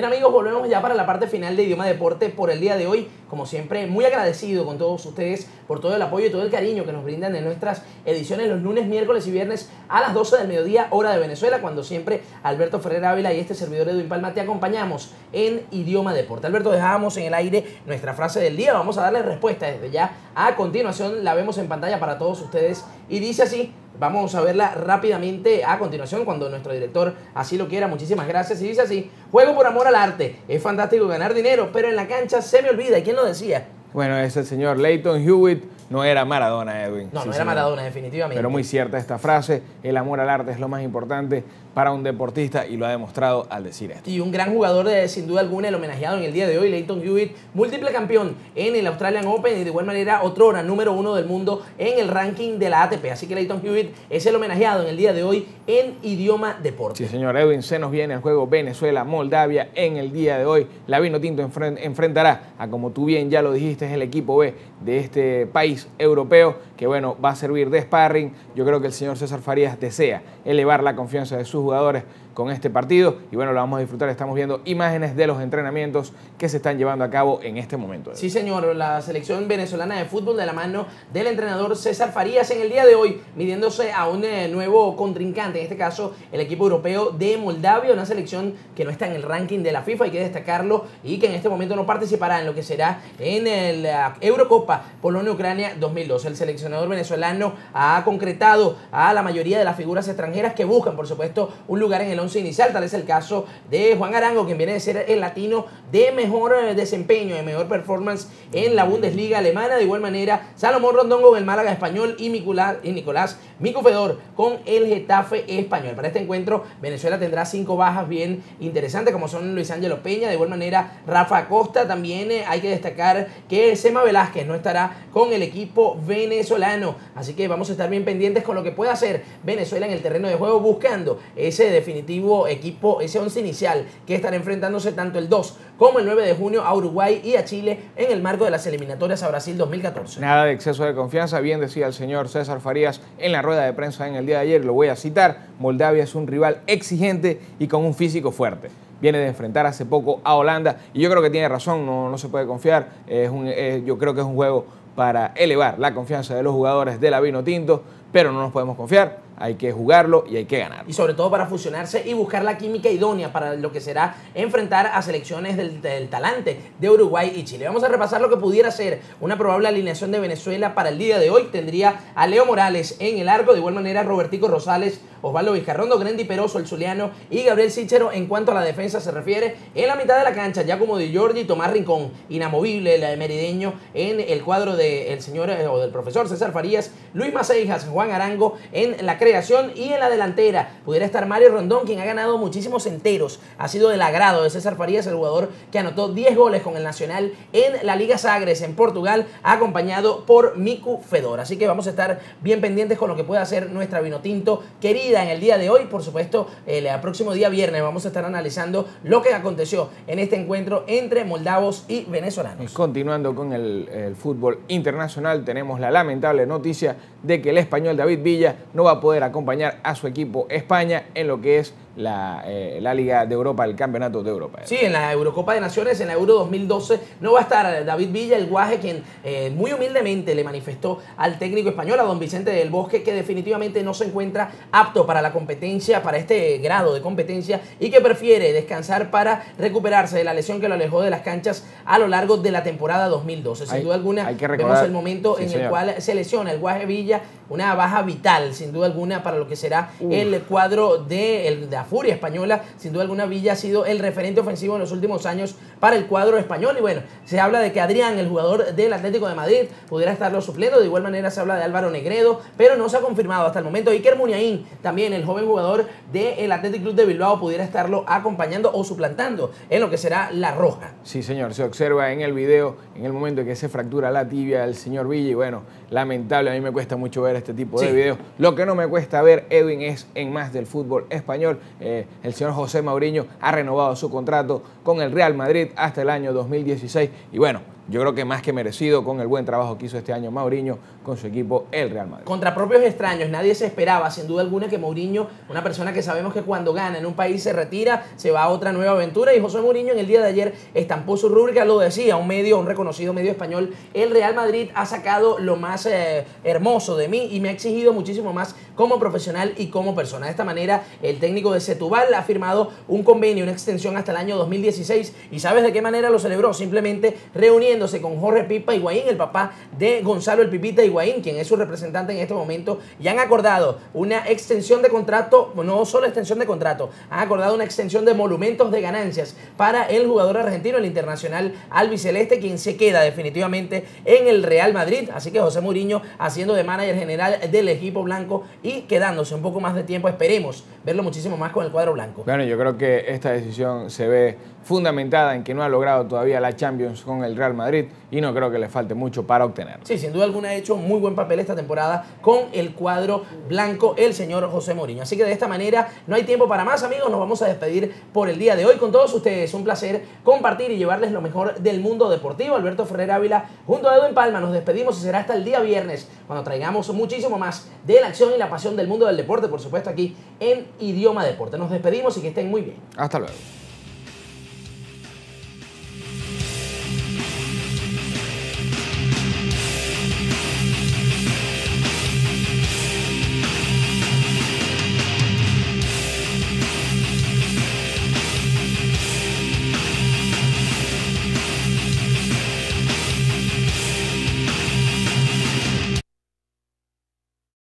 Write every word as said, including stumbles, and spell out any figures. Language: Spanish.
Bien amigos, volvemos ya para la parte final de Idioma Deporte por el día de hoy. Como siempre, muy agradecido con todos ustedes por todo el apoyo y todo el cariño que nos brindan en nuestras ediciones los lunes, miércoles y viernes a las doce del mediodía, hora de Venezuela, cuando siempre Alberto Ferrer Ávila y este servidor Edwin Palma te acompañamos en Idioma Deporte. Alberto, dejábamos en el aire nuestra frase del día, vamos a darle respuesta desde ya. A continuación la vemos en pantalla para todos ustedes y dice así. Vamos a verla rápidamente a continuación cuando nuestro director así lo quiera. Muchísimas gracias. Y dice así: juego por amor al arte. Es fantástico ganar dinero, pero en la cancha se me olvida. ¿Y quién lo decía? Bueno, es el señor Lleyton Hewitt. No era Maradona, Edwin. No, sí, no era señor. Maradona, definitivamente. Pero muy cierta esta frase. El amor al arte es lo más importante para un deportista y lo ha demostrado al decir esto. Y un gran jugador, de, sin duda alguna, el homenajeado en el día de hoy, Lleyton Hewitt, múltiple campeón en el Australian Open y de igual manera otrora número uno del mundo en el ranking de la A T P. Así que Lleyton Hewitt es el homenajeado en el día de hoy en Idioma Deporte. Sí, señor Edwin, se nos viene el juego Venezuela-Moldavia en el día de hoy. La Vinotinto enfrent enfrentará a, como tú bien ya lo dijiste, es el equipo B de este país europeo, que bueno, va a servir de sparring. Yo creo que el señor César Farías desea elevar la confianza de sus jugadores con este partido y bueno, lo vamos a disfrutar. Estamos viendo imágenes de los entrenamientos que se están llevando a cabo en este momento. Sí, señor, la selección venezolana de fútbol de la mano del entrenador César Farías en el día de hoy, midiéndose a un eh, nuevo contrincante, en este caso el equipo europeo de Moldavia, una selección que no está en el ranking de la FIFA, hay que destacarlo, y que en este momento no participará en lo que será en el uh, Eurocopa Polonia-Ucrania dos mil doce. El seleccionador venezolano ha concretado a la mayoría de las figuras extranjeras que buscan, por supuesto, un lugar en el once inicial. Tal es el caso de Juan Arango, quien viene de ser el latino de mejor desempeño, de mejor performance en la Bundesliga alemana. De igual manera, Salomón Rondón con el Málaga español y Nicolás, y Nicolás Mico Fedor con el Getafe español. Para este encuentro, Venezuela tendrá cinco bajas bien interesantes, como son Luis Ángelo Peña, de igual manera Rafa Acosta. También eh, hay que destacar que Sema Velázquez no estará con el equipo venezolano. Así que vamos a estar bien pendientes con lo que pueda hacer Venezuela en el terreno de juego, buscando ese definitivo equipo, ese once inicial que estará enfrentándose tanto el dos como el nueve de junio a Uruguay y a Chile en el marco de las eliminatorias a Brasil dos mil catorce. Nada de exceso de confianza, bien decía el señor César Farías en la rueda de prensa en el día de ayer, lo voy a citar: Moldavia es un rival exigente y con un físico fuerte. Viene de enfrentar hace poco a Holanda y yo creo que tiene razón, no, no se puede confiar. Es un, es, yo creo que es un juego para elevar la confianza de los jugadores de la Vinotinto, pero no nos podemos confiar. Hay que jugarlo y hay que ganar. Y sobre todo para fusionarse y buscar la química idónea para lo que será enfrentar a selecciones del, del talante de Uruguay y Chile. Vamos a repasar lo que pudiera ser una probable alineación de Venezuela para el día de hoy. Tendría a Leo Morales en el arco, de igual manera Robertico Rosales, Osvaldo Vizcarrondo, Grendy Peroso, el zuliano, y Gabriel Sichero. En cuanto a la defensa se refiere, en la mitad de la cancha, Giacomo Di Giorgi, Tomás Rincón, inamovible, el merideño en el cuadro del señor eh, o del profesor César Farías, Luis Maceijas, Juan Arango en la creación, y en la delantera pudiera estar Mario Rondón, quien ha ganado muchísimos enteros. Ha sido del agrado de César Farías, el jugador que anotó diez goles con el Nacional en la Liga Sagres en Portugal, acompañado por Mico Fedor. Así que vamos a estar bien pendientes con lo que pueda hacer nuestra Vinotinto querida en el día de hoy. Por supuesto, el próximo día viernes vamos a estar analizando lo que aconteció en este encuentro entre moldavos y venezolanos. Continuando con el, el fútbol internacional, tenemos la lamentable noticia de que el español David Villa no va a poder acompañar a su equipo España en lo que es la, eh, la Liga de Europa, el Campeonato de Europa. Sí, en la Eurocopa de Naciones, en la Euro dos mil doce, no va a estar David Villa, el guaje, quien eh, muy humildemente le manifestó al técnico español, a don Vicente del Bosque, que definitivamente no se encuentra apto para la competencia, para este grado de competencia, y que prefiere descansar para recuperarse de la lesión que lo alejó de las canchas a lo largo de la temporada dos mil doce. Sin hay, duda alguna, hay que recordar, vemos el momento sí, en señor. el cual se lesiona el guaje Villa, una baja vital, sin duda alguna, para lo que será Uf. el cuadro de, el, de la Furia española. Sin duda alguna, Villa ha sido el referente ofensivo en los últimos años para el cuadro español. Y bueno, se habla de que Adrián, el jugador del Atlético de Madrid, pudiera estarlo supliendo. De igual manera se habla de Álvaro Negredo, pero no se ha confirmado hasta el momento. Iker Muniain, también el joven jugador del Athletic Club de Bilbao, pudiera estarlo acompañando o suplantando en lo que será la roja. Sí, señor, se observa en el video, en el momento en que se fractura la tibia el señor Villa, y bueno, lamentable, a mí me cuesta mucho ver este tipo de sí. videos. Lo que no me cuesta ver, Edwin, es en más del fútbol español. Eh, el señor José Mourinho ha renovado su contrato con el Real Madrid hasta el año dos mil dieciséis y bueno, yo creo que más que merecido con el buen trabajo que hizo este año Mourinho con su equipo, el Real Madrid. Contra propios extraños, nadie se esperaba, sin duda alguna, que Mourinho, una persona que sabemos que cuando gana en un país se retira, se va a otra nueva aventura, y José Mourinho en el día de ayer estampó su rúbrica, lo decía, un medio, un reconocido medio español: el Real Madrid ha sacado lo más eh, hermoso de mí y me ha exigido muchísimo más como profesional y como persona. De esta manera, el técnico de Setúbal ha firmado un convenio, una extensión hasta el año dos mil dieciséis, y ¿sabes de qué manera lo celebró? Simplemente reuniéndose con Jorge Pipa Higuaín, el papá de Gonzalo el Pipita Higuaín, quien es su representante en este momento, y han acordado una extensión de contrato, no solo extensión de contrato, han acordado una extensión de monumentos de ganancias para el jugador argentino, el internacional albiceleste, quien se queda definitivamente en el Real Madrid. Así que José Mourinho haciendo de manager general del equipo blanco y quedándose un poco más de tiempo, esperemos verlo muchísimo más con el cuadro blanco. Bueno, yo creo que esta decisión se ve fundamentada en que no ha logrado todavía la Champions con el Real Madrid y no creo que le falte mucho para obtenerlo. Sí, sin duda alguna ha hecho muy buen papel esta temporada con el cuadro blanco el señor José Mourinho. Así que de esta manera no hay tiempo para más, amigos. Nos vamos a despedir por el día de hoy con todos ustedes. Un placer compartir y llevarles lo mejor del mundo deportivo. Alberto Ferrer Ávila junto a Edwin Palma. Nos despedimos y será hasta el día viernes cuando traigamos muchísimo más de la acción y la pasión del mundo del deporte, por supuesto aquí en Idioma Deporte. Nos despedimos y que estén muy bien. Hasta luego.